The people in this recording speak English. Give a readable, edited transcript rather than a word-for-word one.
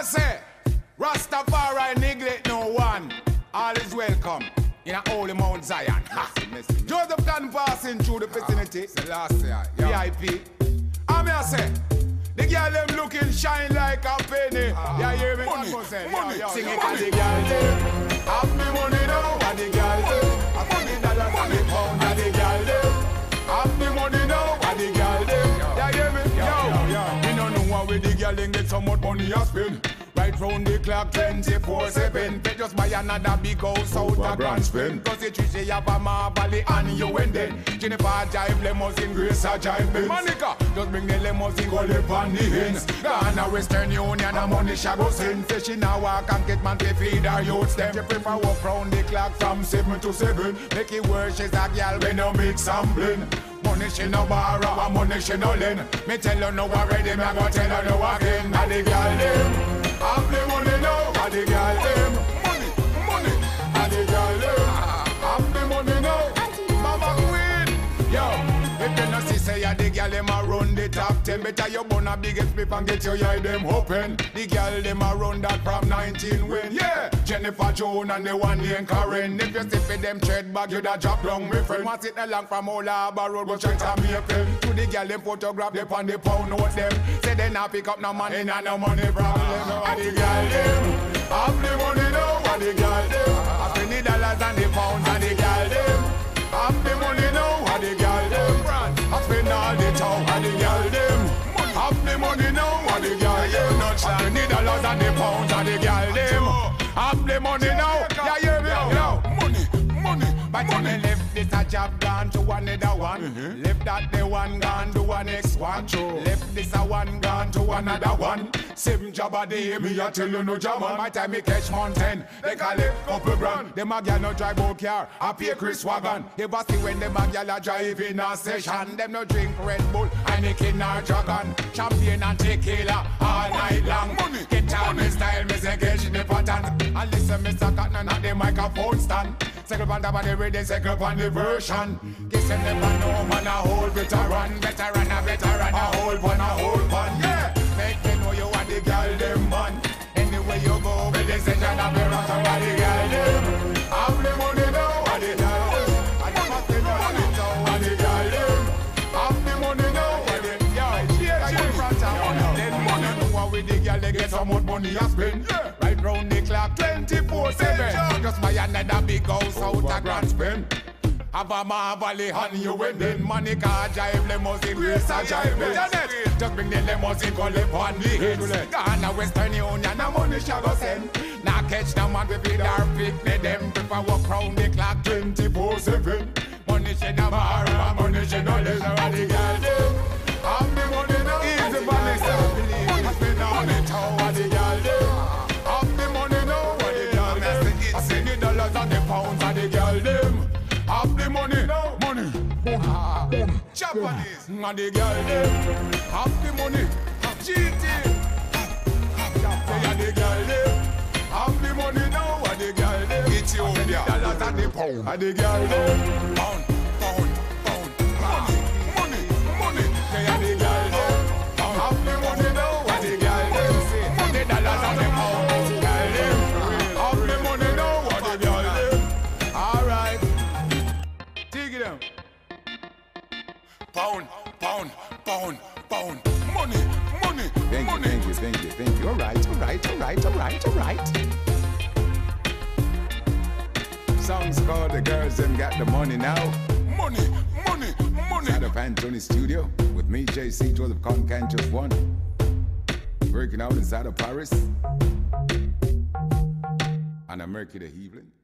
say, Rastafari neglect no one. All is welcome in a holy Mount Zion. Joseph Can passing through the vicinity. VIP. I say, the girl them looking shine like a penny. Yeah, hear me? Money. Sing it and the girl them have me money now. And the girl them have $20 and the pound. And the girl them have me money now. And the girl them, yeah, hear me? Yo, we don't know how we the girl them get so much money a spend. Right round the clock 24/7. They just buy another big house out a grand spend. Cause the tree she have a Marvally and you and then Jennifer jive limousine, Grace a jive Benz. Monica just bring the limousine, go live on the ends. Ghana Western Union a money she go send. Say she now walk and get man to feed her youths them. She prefer walk round the clock from 7 to 7. Make it worse, she's a girl when no mix and blend. Money she no borrow and money she no lend. Me tell her no already, me go tell her no again. And the girl them have the money now, and the girl them money, and the girl them have the money now. Mama Queen, yo, if you no see say ya the girl them a run the top 10, better you burn a biggest flip and get your eye them open. The girl them a run that from 19 when, yeah. Jennifer Jones and the one named Karen. If you see for them tread bag, you da drop down, my friend. Want it along from Old Harbour Road, go straight to Maple. To the girl them photograph them on the pound note them. Say they not pick up no money, and no money problem. And the girl them have the money now, and the girl them have $20 and the pounds, and the girl them have the money now, and the girl them I spend all the town, and the girl them have the money now, and the girl them have $20 and the pounds, and the girl them have the money now. Yeah, yeah, yeah. Money. But when they left this a job, gone to another one. Left that the one, gone to one next one. Left this a one, gone to another one. 7 job a day, me a tell you no job on. My time me catch mountain, they call it couple grand. Them a gyal no drive out car, I pay Chris Wagon. You ever see when them a gyal a drive in a session? Them no drink Red Bull, Heineken or Dragon. Champagne and tequila all night long. Money. Get on me style, me say catch the pattern. And listen, Mr. Cotton at the microphone stand. Circle on the body with the circle on the version. Kiss them never know man a whole veteran. Veteran, a whole one, yeah. Make me know you are the girl them man. Anywhere you go, with the session of the rock and the girl them. Have the money now, and the girl them. And the money now, and the girl them. Have the money now, and the girl them. Then money know what with the girl they get so much money a spend. Right round the clock 24/7. Just buy another big house out a grand spend. Have a Marvally and you and then Monica jive limousine, Grace a jive Benz. Just bring the limousine, go live on the hills. Ghana Western Union, a money she go send. Now catch the man with feed her picnic. Them prefer walk round the clock 24/7. Money she no borrow, money she no lend. And the girl them have the money now. Easy Vanessa, I spend on it how and the girl them have the money now. And the girl them I spend the dollars and the pounds and the girl them have the money, money. Japanese, and the girl them have the money. GT, say the girl them have the money now. And the girl them Ethiopia, dollars and the pound. And the girl them pound. Money. Say the girl them have the money now. And the girl them the dollars and the pound. Girl them have the money now. And the girl them, all right. Take it down. Pound. Money. Thank you. All right. Songs called The Girls Them Got the Money Now. Money. Out of Anthony Studio with me, JC, Joseph Concan, just one. Working out inside of Paris. And I'm Mercury the Evelyn.